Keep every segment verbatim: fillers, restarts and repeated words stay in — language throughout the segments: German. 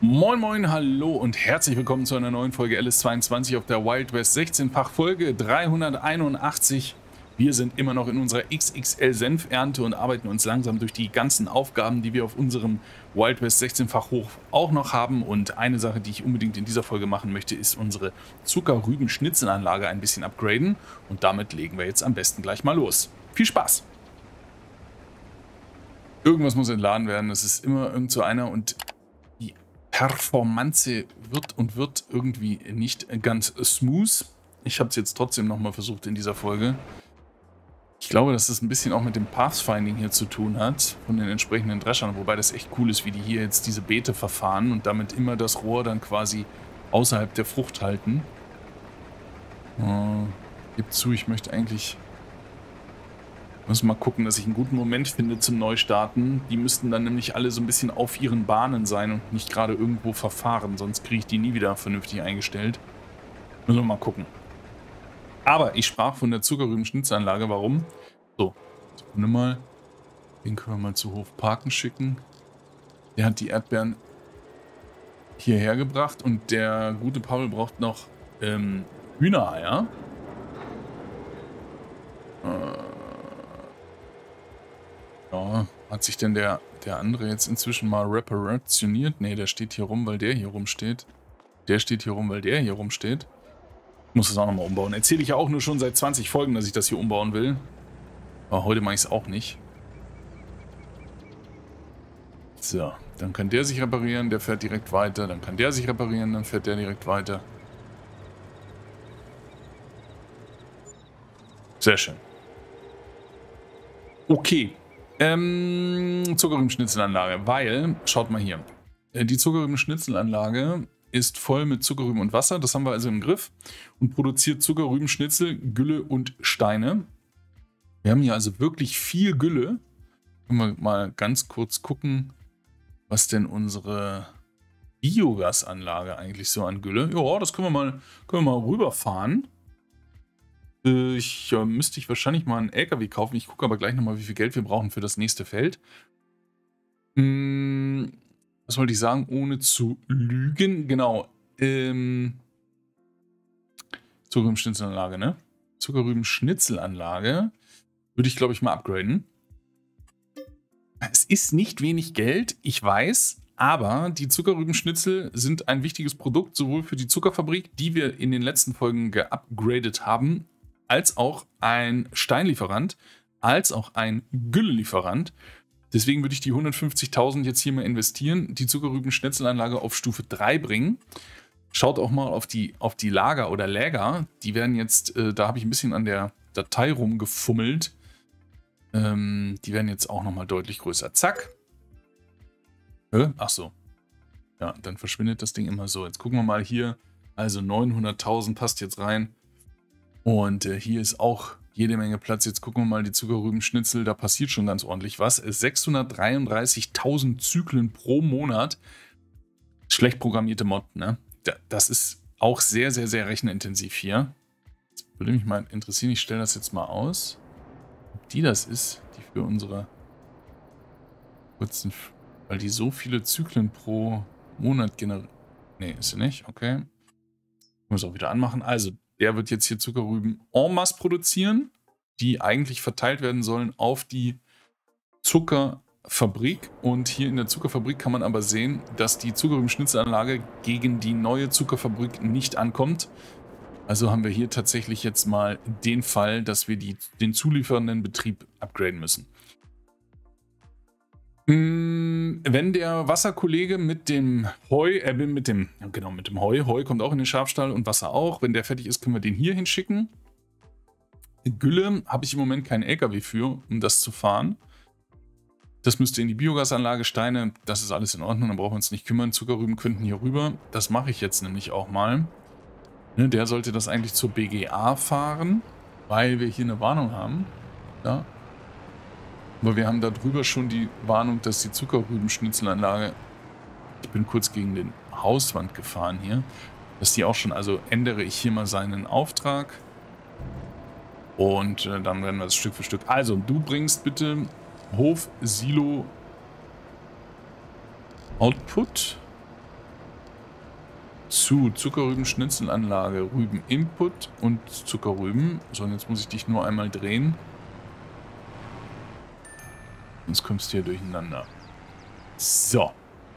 Moin moin, hallo und herzlich willkommen zu einer neuen Folge L S zweiundzwanzig auf der Wild West sechzehnfach Folge dreihunderteinundachtzig. Wir sind immer noch in unserer X X L-Senfernte und arbeiten uns langsam durch die ganzen Aufgaben, die wir auf unserem Wild West sechzehnfach Hof auch noch haben. Und eine Sache, die ich unbedingt in dieser Folge machen möchte, ist unsere Zuckerrüben-Schnitzelanlage ein bisschen upgraden. Und damit legen wir jetzt am besten gleich mal los. Viel Spaß! Irgendwas muss entladen werden, das ist immer irgend so einer und die Performance wird und wird irgendwie nicht ganz smooth. Ich habe es jetzt trotzdem nochmal versucht in dieser Folge. Ich glaube, dass das ein bisschen auch mit dem Pathfinding hier zu tun hat, von den entsprechenden Dreschern, wobei das echt cool ist, wie die hier jetzt diese Beete verfahren und damit immer das Rohr dann quasi außerhalb der Frucht halten. Äh, gib zu, ich möchte eigentlich... Ich muss mal gucken, dass ich einen guten Moment finde zum Neustarten. Die müssten dann nämlich alle so ein bisschen auf ihren Bahnen sein und nicht gerade irgendwo verfahren, sonst kriege ich die nie wieder vernünftig eingestellt. Müssen wir mal gucken. Aber ich sprach von der Zuckerrüben-Schnitzelanlage. Warum? So, Sekunde mal. Den können wir mal zu Hof Parken schicken. Der hat die Erdbeeren hierher gebracht und der gute Paul braucht noch ähm, Hühnereier. Äh, ja, hat sich denn der, der andere jetzt inzwischen mal reparationiert? Ne, der steht hier rum, weil der hier rumsteht. Der steht hier rum, weil der hier rumsteht. Ich muss das auch nochmal umbauen. Erzähle ich ja auch nur schon seit zwanzig Folgen, dass ich das hier umbauen will. Aber heute mache ich es auch nicht. So, dann kann der sich reparieren, der fährt direkt weiter. Dann kann der sich reparieren, dann fährt der direkt weiter. Sehr schön. Okay. Ähm, Zuckerrüben-Schnitzelanlage, weil, schaut mal hier. Die Zuckerrüben-Schnitzelanlage ist voll mit Zuckerrüben und Wasser, das haben wir also im Griff und produziert Zuckerrübenschnitzel, Gülle und Steine. Wir haben hier also wirklich viel Gülle. Können wir mal ganz kurz gucken, was denn unsere Biogasanlage eigentlich so an Gülle. Ja, das können wir mal, können wir mal rüberfahren. Äh, ich äh, müsste ich wahrscheinlich mal einen L K W kaufen. Ich gucke aber gleich nochmal, wie viel Geld wir brauchen für das nächste Feld. Hm. Was wollte ich sagen, ohne zu lügen? Genau. Ähm, Zuckerrüben-Schnitzelanlage, ne? Zuckerrüben-Schnitzelanlage würde ich, glaube ich, mal upgraden. Es ist nicht wenig Geld, ich weiß, aber die Zuckerrübenschnitzel sind ein wichtiges Produkt, sowohl für die Zuckerfabrik, die wir in den letzten Folgen geupgradet haben, als auch ein Steinlieferant, als auch ein Güllelieferant. Deswegen würde ich die hundertfünfzigtausend jetzt hier mal investieren, die Zuckerrüben-Schnitzelanlage auf Stufe drei bringen. Schaut auch mal auf die, auf die Lager oder Läger. Die werden jetzt, äh, da habe ich ein bisschen an der Datei rumgefummelt. Ähm, die werden jetzt auch nochmal deutlich größer. Zack. Äh, ach so. Ja, dann verschwindet das Ding immer so. Jetzt gucken wir mal hier. Also neunhunderttausend passt jetzt rein. Und äh, hier ist auch jede Menge Platz. Jetzt gucken wir mal die Zuckerrübenschnitzel. Da passiert schon ganz ordentlich was. sechshundertdreiunddreißigtausend Zyklen pro Monat. Schlecht programmierte Mod, ne? Das ist auch sehr, sehr, sehr rechenintensiv hier. Jetzt würde mich mal interessieren. Ich stelle das jetzt mal aus. Ob die das ist, die für unsere kurzen... Weil die so viele Zyklen pro Monat generieren. Ne, ist sie nicht. Okay. Ich muss auch wieder anmachen. Also, der wird jetzt hier Zuckerrüben en masse produzieren, die eigentlich verteilt werden sollen auf die Zuckerfabrik. Und hier in der Zuckerfabrik kann man aber sehen, dass die Zuckerrübenschnitzelanlage gegen die neue Zuckerfabrik nicht ankommt. Also haben wir hier tatsächlich jetzt mal den Fall, dass wir die, den zuliefernden Betrieb upgraden müssen. Wenn der Wasserkollege mit dem Heu, äh, mit dem, genau, mit dem Heu, Heu kommt auch in den Schafstall und Wasser auch. Wenn der fertig ist, können wir den hier hinschicken. Gülle habe ich im Moment keinen L K W für, um das zu fahren. Das müsste in die Biogasanlage, Steine, das ist alles in Ordnung, dann brauchen wir uns nicht kümmern. Zuckerrüben könnten hier rüber. Das mache ich jetzt nämlich auch mal. Ne, der sollte das eigentlich zur B G A fahren, weil wir hier eine Warnung haben. Ja. Aber wir haben da drüber schon die Warnung, dass die Zuckerrübenschnitzelanlage, ich bin kurz gegen den Hauswand gefahren hier, dass die auch schon, also ändere ich hier mal seinen Auftrag und äh, dann werden wir das Stück für Stück. Also, du bringst bitte Hof Silo Output zu Zuckerrübenschnitzelanlage, Rübeninput und Zuckerrüben. So, und jetzt muss ich dich nur einmal drehen. Sonst kommst du hier durcheinander. So.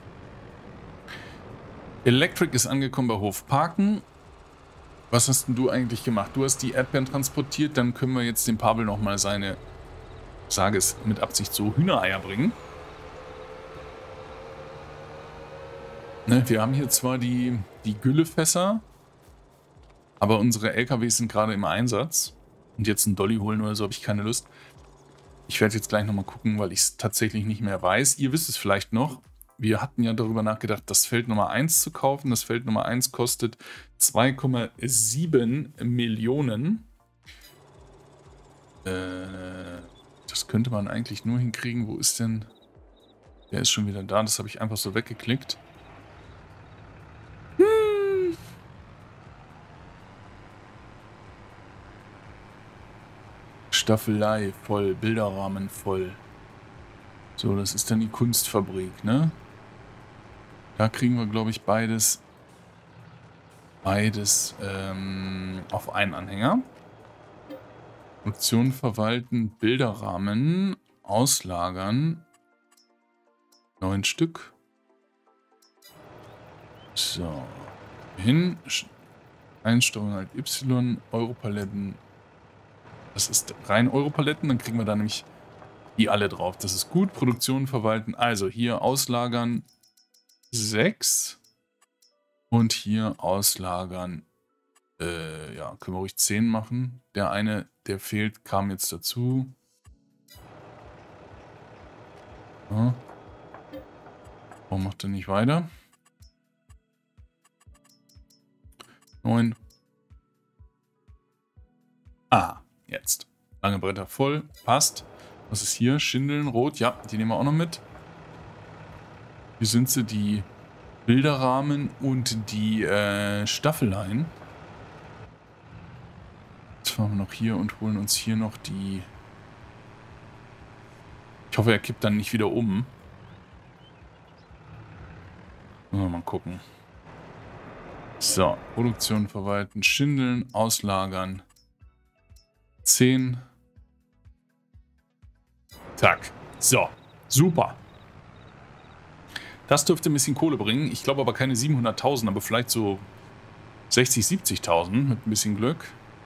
Electric ist angekommen bei Hof Parken. Was hast denn du eigentlich gemacht? Du hast die Erdbeeren transportiert, dann können wir jetzt dem Pavel nochmal seine, sage es mit Absicht so, Hühnereier bringen. Ne, wir haben hier zwar die, die Güllefässer, aber unsere L K Ws sind gerade im Einsatz. Und jetzt einen Dolly holen oder so habe ich keine Lust. Ich werde jetzt gleich nochmal gucken, weil ich es tatsächlich nicht mehr weiß. Ihr wisst es vielleicht noch. Wir hatten ja darüber nachgedacht, das Feld Nummer eins zu kaufen. Das Feld Nummer eins kostet zwei Komma sieben Millionen. Äh, das könnte man eigentlich nur hinkriegen. Wo ist denn... Der ist schon wieder da. Das habe ich einfach so weggeklickt. Hm. Staffelei voll, Bilderrahmen voll. So, das ist dann die Kunstfabrik, ne? Da kriegen wir, glaube ich, beides, beides ähm, auf einen Anhänger. Produktion verwalten, Bilderrahmen, auslagern. Neun Stück. So. Hin. Einstellung halt Y, Europaletten. Das ist rein Europaletten, dann kriegen wir da nämlich die alle drauf. Das ist gut. Produktion verwalten. Also hier auslagern sechs. Und hier auslagern. Äh, ja, können wir ruhig zehn machen. Der eine, der fehlt, kam jetzt dazu. Ja. Warum macht er nicht weiter? neun. Ah, jetzt. Lange Bretter voll. Passt. Was ist hier? Schindeln, rot. Ja, die nehmen wir auch noch mit. Hier sind sie, die Bilderrahmen und die äh, Staffeleien. Jetzt fahren wir noch hier und holen uns hier noch die... Ich hoffe, er kippt dann nicht wieder um. Mal gucken. So, Produktion verwalten, Schindeln, auslagern. zehn. Zack. So, super. Das dürfte ein bisschen Kohle bringen. Ich glaube aber keine siebenhunderttausend, aber vielleicht so sechzig, siebzigtausend mit ein bisschen Glück.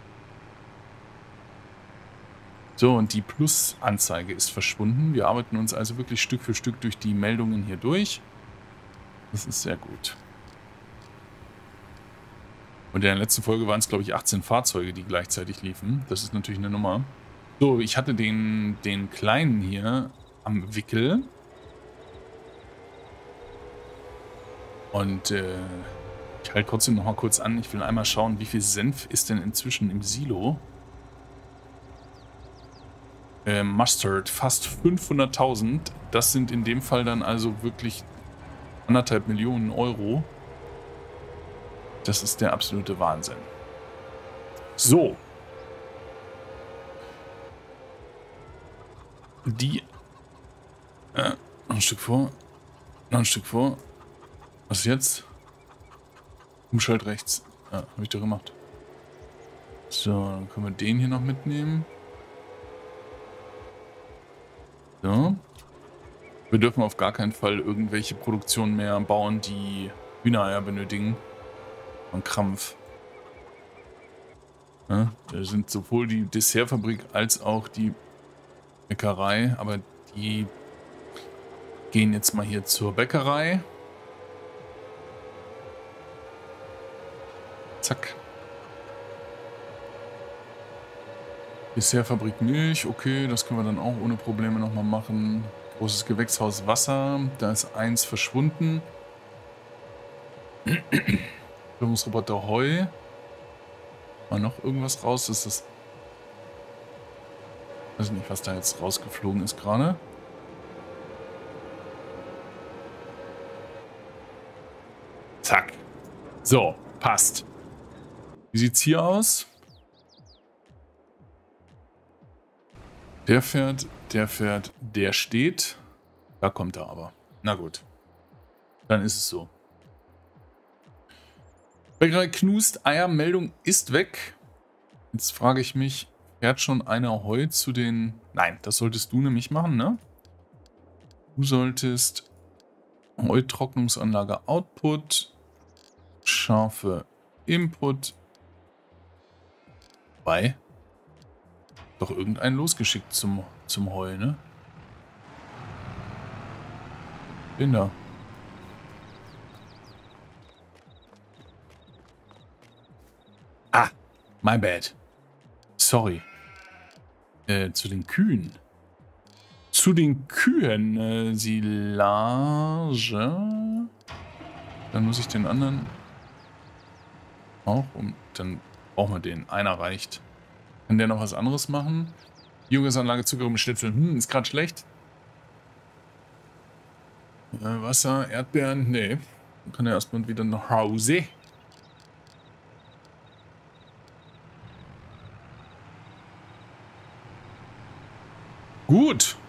So, und die Plus-Anzeige ist verschwunden. Wir arbeiten uns also wirklich Stück für Stück durch die Meldungen hier durch. Das ist sehr gut. Und in der letzten Folge waren es, glaube ich, achtzehn Fahrzeuge, die gleichzeitig liefen. Das ist natürlich eine Nummer. So, ich hatte den, den Kleinen hier am Wickel. Und äh, ich halte trotzdem noch mal kurz an. Ich will einmal schauen, wie viel Senf ist denn inzwischen im Silo. Äh, Mustard, fast fünfhunderttausend. Das sind in dem Fall dann also wirklich anderthalb Millionen Euro. Das ist der absolute Wahnsinn. So. Die... Äh, noch ein Stück vor. Noch ein Stück vor. Was jetzt? Umschalt rechts. Ja, habe ich doch gemacht. So, dann können wir den hier noch mitnehmen. So. Wir dürfen auf gar keinen Fall irgendwelche Produktionen mehr bauen, die Hühnereier benötigen. Und Krampf. Ja, da sind sowohl die Dessertfabrik als auch die Bäckerei, aber die gehen jetzt mal hier zur Bäckerei. Zack. Dessertfabrik Milch, okay, das können wir dann auch ohne Probleme nochmal machen. Großes Gewächshaus Wasser, da ist eins verschwunden. Führungsroboter Heu. War noch irgendwas raus? Ist das... Ich weiß nicht, was da jetzt rausgeflogen ist gerade. Zack. So, passt. Wie sieht's hier aus? Der fährt, der fährt, der steht. Da kommt er aber. Na gut. Dann ist es so. Bäckerei Knust, Eiermeldung ist weg. Jetzt frage ich mich, fährt schon einer Heu zu den... Nein, das solltest du nämlich machen, ne? Du solltest Heutrocknungsanlage Output, Schafe Input. Bei doch irgendeinen losgeschickt zum, zum Heu, ne? Bin da. Ah, my bad. Sorry. Äh, zu den Kühen. Zu den Kühen. Äh, Silage. Dann muss ich den anderen auch um. Dann brauchen wir den. Einer reicht. Kann der noch was anderes machen? Biogasanlage, Zucker um Schnitzel. Hm, ist gerade schlecht. Äh, Wasser, Erdbeeren. Nee. Dann kann er erstmal wieder nach Hause. Gut.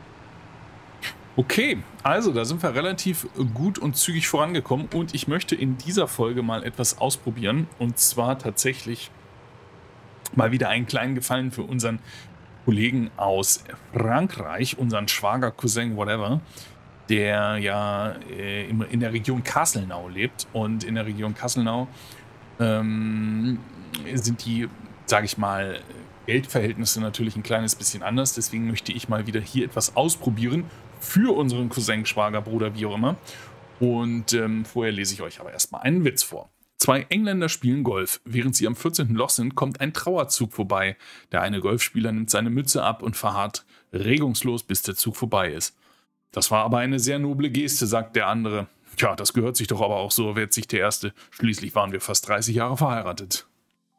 Okay, also da sind wir relativ gut und zügig vorangekommen und ich möchte in dieser Folge mal etwas ausprobieren und zwar tatsächlich mal wieder einen kleinen Gefallen für unseren Kollegen aus Frankreich, unseren Schwager, Cousin, whatever, der ja äh, in der Region Castelnau lebt und in der Region Castelnau ähm, sind die, sage ich mal, Geldverhältnisse natürlich ein kleines bisschen anders. Deswegen möchte ich mal wieder hier etwas ausprobieren für unseren Cousin, Schwager, Bruder, wie auch immer. Und ähm, vorher lese ich euch aber erstmal einen Witz vor. Zwei Engländer spielen Golf. Während sie am vierzehnten Loch sind, kommt ein Trauerzug vorbei. Der eine Golfspieler nimmt seine Mütze ab und verharrt regungslos, bis der Zug vorbei ist. Das war aber eine sehr noble Geste, sagt der andere. Tja, das gehört sich doch aber auch so, wehrt sich der Erste. Schließlich waren wir fast dreißig Jahre verheiratet.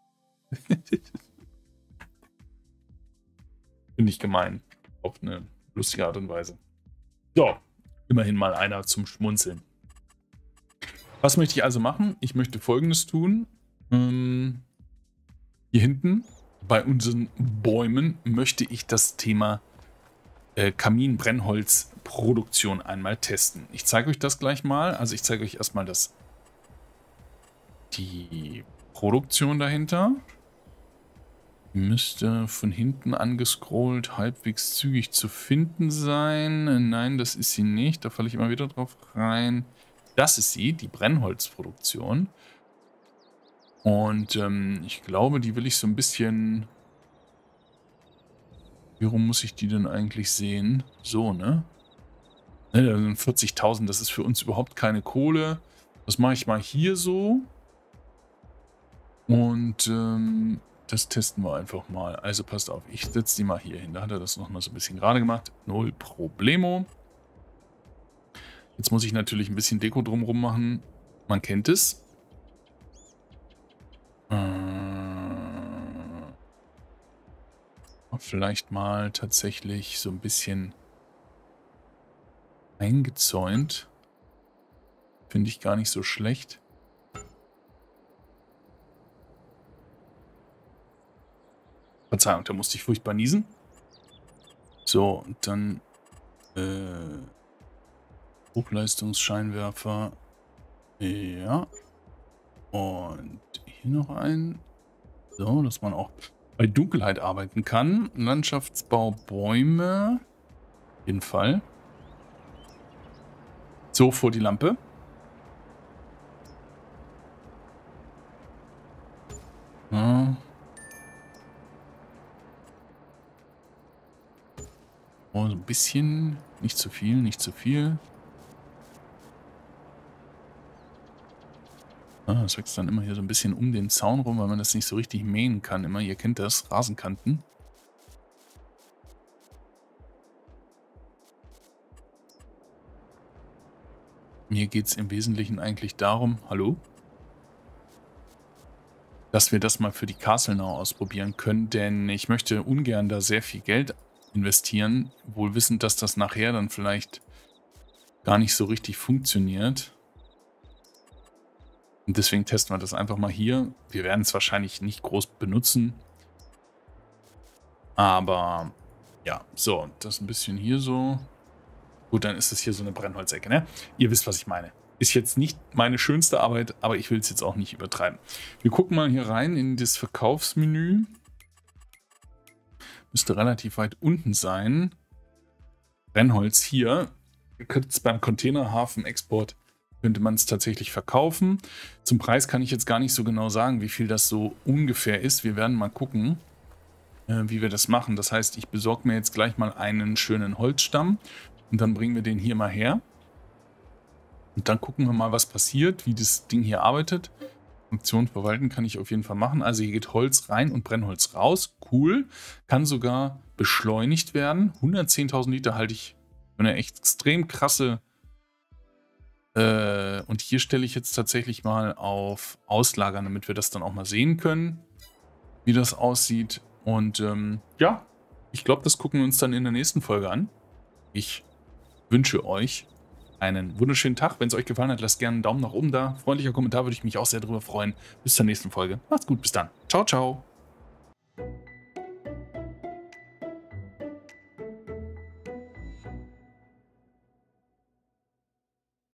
Finde ich gemein. Auf eine lustige Art und Weise. So, immerhin mal einer zum Schmunzeln. Was möchte ich also machen? Ich möchte Folgendes tun. Ähm, hier hinten bei unseren Bäumen möchte ich das Thema äh, Kaminbrennholzproduktion einmal testen. Ich zeige euch das gleich mal. Also ich zeige euch erstmal das, die Produktion dahinter. Müsste von hinten angescrollt halbwegs zügig zu finden sein. Nein, das ist sie nicht. Da falle ich immer wieder drauf rein. Das ist sie, die Brennholzproduktion. Und ähm, ich glaube, die will ich so ein bisschen... Wie rum muss ich die denn eigentlich sehen? So, ne? Ne, da sind vierzigtausend, das ist für uns überhaupt keine Kohle. Das mache ich mal hier so. Und ähm, das testen wir einfach mal. Also passt auf, ich setze die mal hier hin. Da hat er das nochmal so ein bisschen gerade gemacht. Null Problemo. Jetzt muss ich natürlich ein bisschen Deko drumherum machen. Man kennt es. Äh, vielleicht mal tatsächlich so ein bisschen eingezäunt. Finde ich gar nicht so schlecht. Verzeihung, da musste ich furchtbar niesen. So, und dann äh, Hochleistungsscheinwerfer. Ja. Und hier noch ein. So, dass man auch bei Dunkelheit arbeiten kann. Landschaftsbau, Bäume. Auf jeden Fall. So, vor die Lampe. Ja. Oh, so ein bisschen. Nicht zu viel, nicht zu viel. Ah, das wächst dann immer hier so ein bisschen um den Zaun rum, weil man das nicht so richtig mähen kann. Immer, ihr kennt das, Rasenkanten. Mir geht es im Wesentlichen eigentlich darum, hallo, dass wir das mal für die Castelnau ausprobieren können, denn ich möchte ungern da sehr viel Geld investieren, wohl wissend, dass das nachher dann vielleicht gar nicht so richtig funktioniert. Und deswegen testen wir das einfach mal hier. Wir werden es wahrscheinlich nicht groß benutzen. Aber ja, so, das ein bisschen hier so. Gut, dann ist es hier so eine Brennholzecke, ne? Ihr wisst, was ich meine. Ist jetzt nicht meine schönste Arbeit, aber ich will es jetzt auch nicht übertreiben. Wir gucken mal hier rein in das Verkaufsmenü. Müsste relativ weit unten sein. Brennholz hier. Ihr könnt es beim Containerhafen-Export könnte man es tatsächlich verkaufen. Zum Preis kann ich jetzt gar nicht so genau sagen, wie viel das so ungefähr ist. Wir werden mal gucken, äh, wie wir das machen. Das heißt, ich besorge mir jetzt gleich mal einen schönen Holzstamm und dann bringen wir den hier mal her. Und dann gucken wir mal, was passiert, wie das Ding hier arbeitet. Funktion verwalten kann ich auf jeden Fall machen. Also hier geht Holz rein und Brennholz raus. Cool. Kann sogar beschleunigt werden. hundertzehntausend Liter halte ich für eine echt extrem krasse. Äh, und hier stelle ich jetzt tatsächlich mal auf Auslagern, damit wir das dann auch mal sehen können, wie das aussieht. Und ähm, ja, ich glaube, das gucken wir uns dann in der nächsten Folge an. Ich wünsche euch einen wunderschönen Tag. Wenn es euch gefallen hat, lasst gerne einen Daumen nach oben da. Freundlicher Kommentar würde ich mich auch sehr darüber freuen. Bis zur nächsten Folge. Macht's gut, bis dann. Ciao, ciao.